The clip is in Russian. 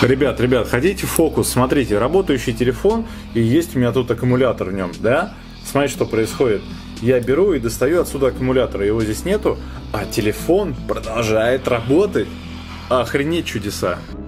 Ребят, хотите фокус? Смотрите, работающий телефон, и есть у меня тут аккумулятор в нем, да? Смотрите, что происходит. Я беру и достаю отсюда аккумулятор, его здесь нету, а телефон продолжает работать. Охренеть чудеса.